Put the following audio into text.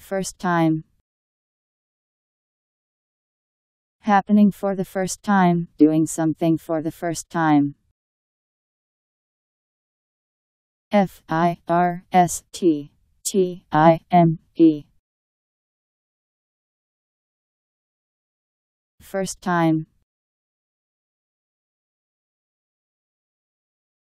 First time. Happening for the first time, doing something for the first time. First time. First time.